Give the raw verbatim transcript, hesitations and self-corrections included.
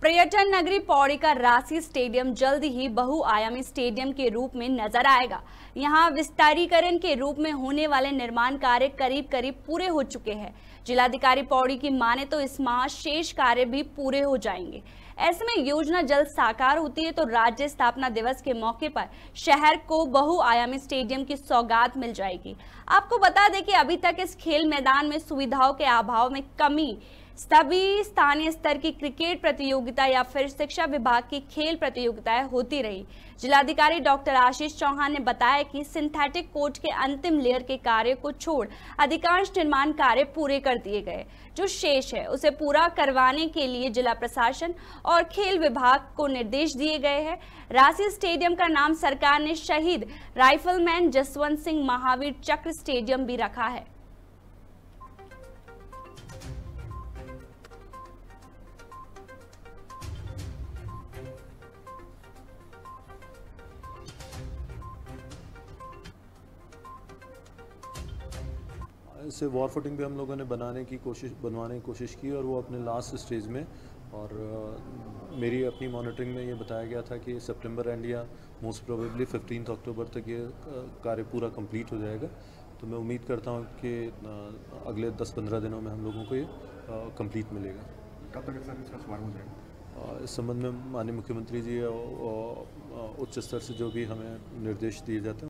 पर्यटन नगरी पौड़ी का रांसी स्टेडियम जल्द ही बहुआयामी स्टेडियम के रूप में नजर आएगा। यहां विस्तारीकरण के रूप में होने वाले निर्माण कार्य करीब करीब पूरे हो चुके हैं। जिलाधिकारी पौड़ी की माने तो इस माह शेष कार्य भी पूरे हो जाएंगे। ऐसे में योजना जल्द साकार होती है तो राज्य स्थापना दिवस के मौके पर शहर को बहुआयामी स्टेडियम की सौगात मिल जाएगी। आपको बता दें कि अभी तक इस खेल मैदान में सुविधाओं के अभाव में कमी सभी स्थानीय स्तर की क्रिकेट प्रतियोगिता या फिर शिक्षा विभाग की खेल प्रतियोगिताएं होती रही। जिलाधिकारी डॉक्टर आशीष चौहान ने बताया कि सिंथेटिक कोर्ट के अंतिम लेयर के कार्य को छोड़ अधिकांश निर्माण कार्य पूरे कर दिए गए। जो शेष है उसे पूरा करवाने के लिए जिला प्रशासन और खेल विभाग को निर्देश दिए गए हैं। रांसी स्टेडियम का नाम सरकार ने शहीद राइफलमैन जसवंत सिंह महावीर चक्र स्टेडियम भी रखा है। इसे वॉर फुटिंग पे हम लोगों ने बनाने की कोशिश बनवाने की कोशिश की और वो अपने लास्ट स्टेज में, और uh, मेरी अपनी मॉनिटरिंग में ये बताया गया था कि सितंबर एंड या मोस्ट प्रोबेबली फिफ्टीन अक्टूबर तक ये कार्य पूरा कंप्लीट हो जाएगा। तो मैं उम्मीद करता हूँ कि uh, अगले दस पंद्रह दिनों में हम लोगों को ये कंप्लीट uh, मिलेगा। कब तक सर इसका शुभारंभ हो जाएगा? uh, इस संबंध में माननीय मुख्यमंत्री जी और उच्च स्तर से जो भी हमें निर्देश दिए जाते हैं